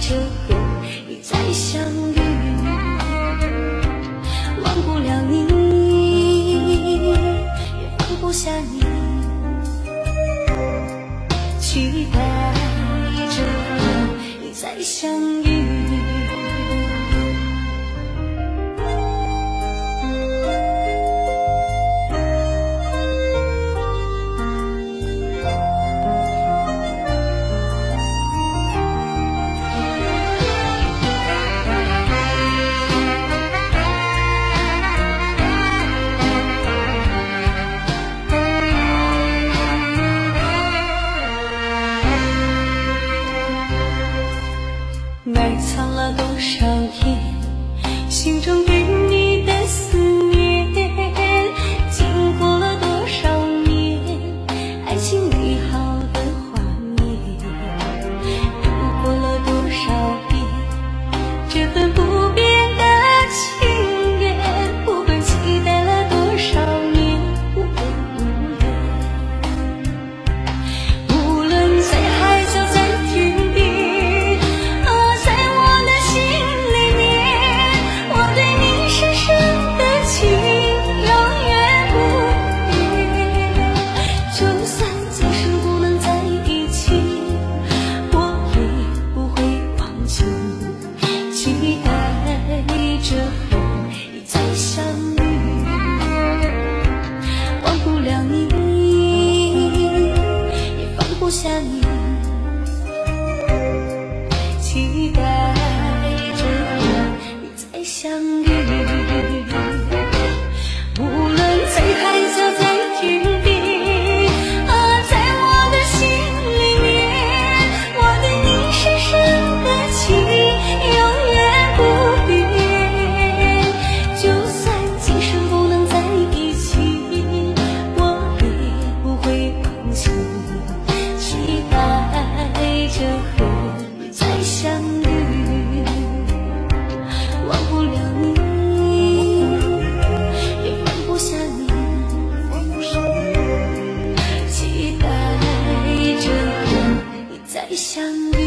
着和你再相遇，忘不了你，也放不下你，期待着和你再相遇。埋藏了多少夜，心中对你的思念，经过了多少年，爱情美好的画面，读过了多少遍，这份不变的情缘，不管期待了多少年，无怨无怨，无论在海角在天地，期待着和你再相遇，忘不了你，也放不下你，期待着和你再相遇，无论在海角在天地，在我的心里面，我对你深深的情相遇。